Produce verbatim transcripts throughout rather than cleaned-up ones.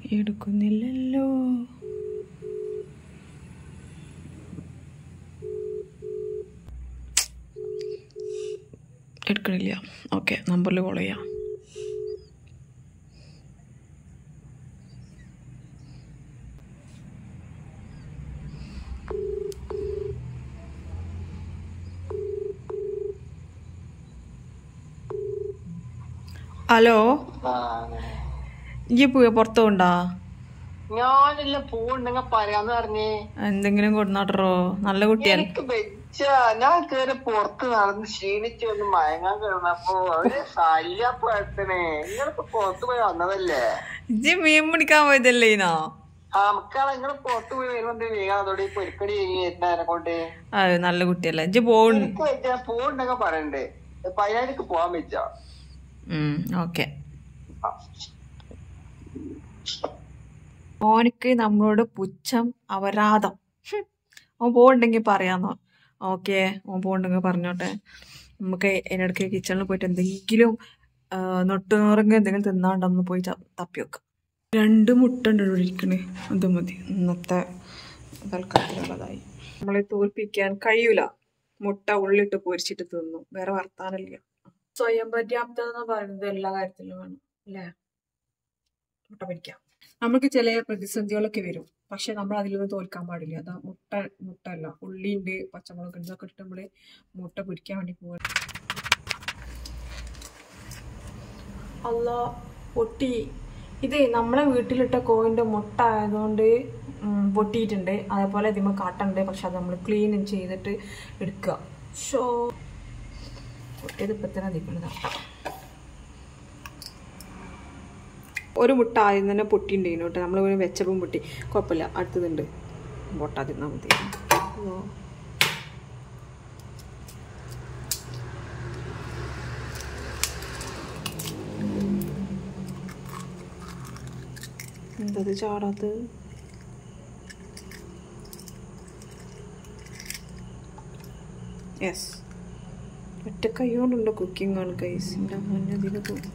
എടുക്കുന്നില്ലല്ലോ. എടുക്കണില്ല. ഓക്കെ, നമ്പറിൽ കോൾ ചെയ്യാം. ഹലോ, ഇജ്ജ് പുറത്തു കൊണ്ടാ? ഞാനില്ല, പോണ്ടെങ്ക പറയാന്ന് പറഞ്ഞേ. എന്തെങ്കിലും കൊടുന്നാട്ടോ. നല്ല കുട്ടിയല്ലേ. ഞാൻ കേറി പുറത്ത് നടന്ന് ക്ഷീണിച്ച് ഒന്ന് മയങ്ങാൻ കിടന്നപ്പോ അവര് ശല്യപ്പെടുത്തണേ. നിങ്ങളിപ്പോ പുറത്തു പോയി വന്നതല്ലേ? ഇജ്ജ് മീൻ പിടിക്കാൻ പോയതല്ലേ? ഇനോ ആ മക്കളെ നിങ്ങള് പുറത്തു പോയി വരുമ്പോ വേഗം അതോടെ പൊരിക്കടി വരുന്നതിനെ കൊണ്ട്. അത് നല്ല കുട്ടിയല്ലേ. ഇജ്ജ് പോണ്ട് പോണ്ടെങ്ക പറയണ്ടേ. പതിനായിരക്ക് പോവാൻ വെച്ചാ. ഓക്കെ. ഓനക്ക് നമ്മളോട് പുച്ഛം, അപരാധം. ഓൻ പോണ്ടെങ്കിൽ പറയാന്നോ? ഓക്കെ, ഓൻ പോണ്ടെങ്കിൽ പറഞ്ഞോട്ടെ. നമുക്ക് അതിനിടയ്ക്ക് കിച്ചണിൽ പോയിട്ട് എന്തെങ്കിലും നൊട്ടുനുറങ്ങ് എന്തെങ്കിലും തിന്നാണ്ടെന്ന് പോയി തപ്പി വെക്കാം. രണ്ട് മുട്ട ഉണ്ട് ഇവിടെ ഇരിക്കണേ. അത് മതി ഇന്നത്തെ തൽക്കാലത്തിലുള്ളതായി. നമ്മളെ തോൽപ്പിക്കാൻ കഴിയൂല. മുട്ട ഉള്ളിട്ട് പൊരിച്ചിട്ട് തിന്നു. വേറെ വർത്താനമില്ല. സ്വയം പര്യാപ്തത എന്ന് പറയുന്നത് എല്ലാ കാര്യത്തിലും വേണം അല്ലേ? മുട്ട പൊരിക്കാം. നമുക്ക് ചില പ്രതിസന്ധികളൊക്കെ വരും, പക്ഷെ നമ്മൾ അതിലൊന്നും തോൽക്കാൻ പാടില്ല. അതാ മുട്ട മുട്ട അല്ല, ഉള്ളിയുണ്ട്, പച്ചമുളക് ഉണ്ട്, ഇതൊക്കെ ഇട്ട് നമ്മള് മുട്ട പൊരിക്കാൻ വേണ്ടി പോവാ. അല്ലാ പൊട്ടി. ഇത് നമ്മളെ വീട്ടിലിട്ട കോഴിന്റെ മുട്ട ആയതുകൊണ്ട് പൊട്ടിയിട്ടുണ്ട്. അതേപോലെ ഇതിമ്മ കാട്ടുണ്ട്, പക്ഷെ അത് നമ്മൾ ക്ലീൻ ചെയ്തിട്ട് എടുക്കുക. ഷോ പൊട്ടിയത് ഇപ്പം തന്നെ നിൽക്കുന്നതാണ്. ഒരു മുട്ട ആദ്യം തന്നെ പൊട്ടിയിട്ടുണ്ടായിരുന്നു കേട്ടോ. നമ്മൾ വെച്ചപ്പം പൊട്ടി. കുഴപ്പമില്ല, അടുത്തതുണ്ട്. പൊട്ടാ തിന്നാൽ മതി. എന്തത് ചാടാത്തത്? യെസ്, ഒറ്റ കൈ കൊണ്ടുണ്ടോ കുക്കിംഗ് ആണ് ഗൈസ്. എൻ്റെ മുന്നതിന് പോകും.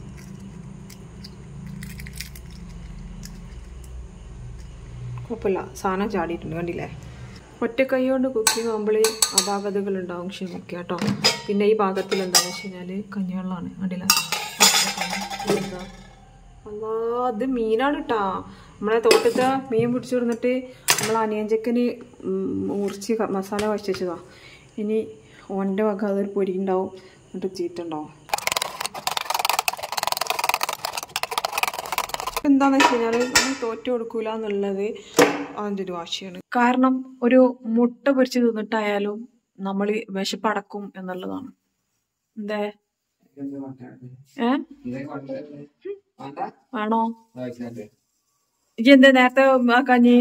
കുഴപ്പമില്ല, സാധനം ചാടിയിട്ടുണ്ട്, കണ്ടില്ലേ? ഒറ്റ കൈ കൊണ്ട് കുക്കിംഗ് ആകുമ്പോൾ അപാകതകൾ ഉണ്ടാവും, ക്ഷമിക്കുക കേട്ടോ. പിന്നെ ഈ പാകത്തിൽ എന്താണെന്ന് വെച്ച് കഴിഞ്ഞാൽ കഞ്ഞിവെള്ളമാണ്, കണ്ടില്ല? അല്ലാ, അത് മീനാണ് കേട്ടാ. നമ്മളെ തോട്ടത്തെ മീൻ പിടിച്ചു കൊടുത്തിട്ട് നമ്മൾ അനിയഞ്ചക്കന് മുറിച്ച് മസാല വച്ചതാ. ഇനി ഓൻ്റെ വക അതൊരു പൊരി ഉണ്ടാവും, എന്നിട്ട് ചീറ്റുണ്ടാവും. എന്താന്ന് വെച്ച് കഴിഞ്ഞാൽ നമ്മൾ തോറ്റു കൊടുക്കൂല എന്നുള്ളത് അതിൻ്റെ ഒരു വാശിയാണ്. കാരണം ഒരു മുട്ട പൊരിച്ച് തിന്നിട്ടായാലും നമ്മൾ വിശപ്പടക്കും എന്നുള്ളതാണ്. എന്തേ ഏ ആണോ? ഇജ്ജ് എന്താ നേരത്തെ കഞ്ഞി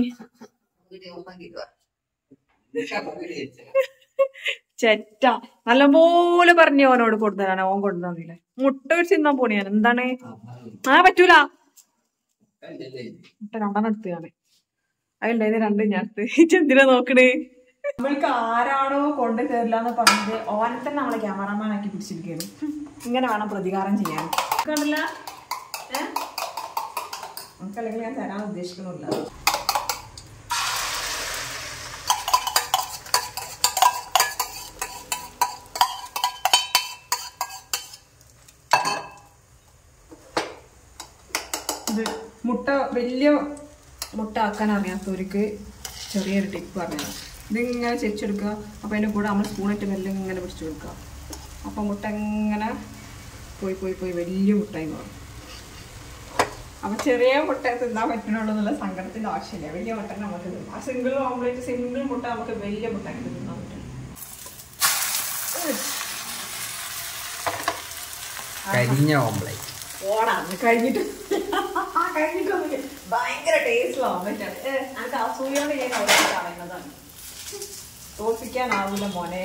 ചെറ്റ നല്ലപോലെ പറഞ്ഞു ഓനോട് കൊടുത്തതാണ്. ഓൻ കൊടുത്തന്നില്ലേ? മുട്ട പൊരിച്ച് തിന്നാൻ പോണിയാണ്. എന്താണ്? ആ പറ്റൂല. മുട്ട രണ്ടെണ്ണം എടുത്താണ്. അതുണ്ടായിരുന്നു രണ്ട് ഞാൻ എടുത്ത്. എന്തിനാ നോക്കണേ? നമ്മൾക്ക് ആരാണോ കൊണ്ടു തരില്ലാന്ന് പറഞ്ഞത് ഓനെ തന്നെ നമ്മളെ ക്യാമറമാൻ ആക്കി പിടിച്ചിരിക്കുകയാണ്. ഇങ്ങനെ വേണം പ്രതികാരം ചെയ്യാൻ. കണ്ടില്ല? ഏഹ് നമുക്കല്ലെങ്കിൽ ഞാൻ തരാൻ ഉദ്ദേശിക്കണില്ല. ഇത് മുട്ട വലിയ മുട്ട ആക്കാൻ അറിയാത്തവർക്ക് ചെറിയൊരു ടിപ്പ് പറഞ്ഞാൽ ഇതിങ്ങനെ ചെരിച്ചെടുക്കുക. അപ്പോൾ അതിൻ്റെ കൂടെ നമ്മൾ സ്പൂണിട്ട് മെല്ലെ ഇങ്ങനെ പിടിച്ചു കൊടുക്കുക. അപ്പോൾ മുട്ട ഇങ്ങനെ പോയി പോയി പോയി വലിയ മുട്ടായി മാറും. അപ്പം ചെറിയ മുട്ട തിന്നാൻ പറ്റണുള്ളൂ എന്നുള്ള സങ്കടത്തിൻ്റെ ആവശ്യമില്ല. വലിയ മുട്ട നമുക്ക് തിന്നാം. ആ സിംഗിൾ ഓംലേറ്റ് സിംഗിൾ മുട്ട നമുക്ക് വലിയ മുട്ട തിന്നാൻ പറ്റും. കരിഞ്ഞ ഓംലേറ്റ് ഓടാന്ന് കഴിഞ്ഞിട്ട് കഴിഞ്ഞിട്ടൊന്നുമില്ല. ഭയങ്കര ടേസ്റ്റുള്ള ഓംലേറ്റ് ആണ്. എനിക്ക് അസൂയോടെ ഞാൻ ഓംലേറ്റ് പറയുന്നതാണ്. തോൽപ്പിക്കാനാവില്ല മോനെ.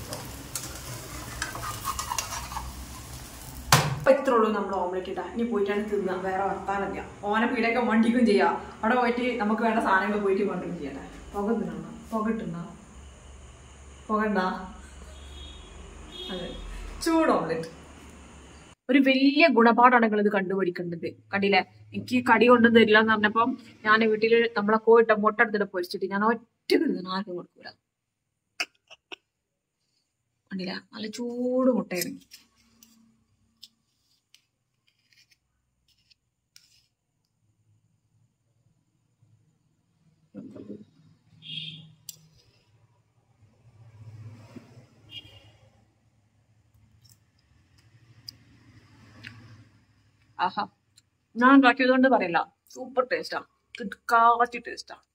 അപ്പൊ ഇത്രേ ഉള്ളൂ നമ്മൾ ഓംലേറ്റ് ഇട്ടാ. ഇനി പോയിട്ടാണ് തിന്നാം, വേറെ വർത്താനില്ല. ഓനെ പീടൊക്കെ വണ്ടിക്കും ചെയ്യാം. അവിടെ പോയിട്ട് നമുക്ക് വേണ്ട സാധനങ്ങൾ പോയിട്ട് കൊണ്ടും ചെയ്യട്ടെ. പുക തിന്നണ്ട, പുക ഇട്ടുണ്ടോ? പുക ഉണ്ടാ? അതെ, ചൂട് ഓംലേറ്റ്. ഒരു വലിയ ഗുണപാഠമാണ് നിങ്ങൾ ഇത് കണ്ടുപിടിക്കേണ്ടത്. കണ്ടില്ലേ, എനിക്ക് കടി കൊണ്ടു തരില്ല എന്ന് പറഞ്ഞപ്പം ഞാൻ വീട്ടില് നമ്മളെ കോയിട്ട മുട്ട എടുത്തിട്ട് പൊരിച്ചിട്ട് ഞാൻ ഒറ്റ കിട്ടുന്നു, ആർക്കും കൊടുക്കൂല. കണ്ടില്ല, നല്ല ചൂട് മുട്ടയാണ്. ആഹാ, ഞാൻ ഉണ്ടാക്കിയത് കൊണ്ട് പറയില്ല, സൂപ്പർ ടേസ്റ്റാ, കിടക്കാച്ചി ടേസ്റ്റാ.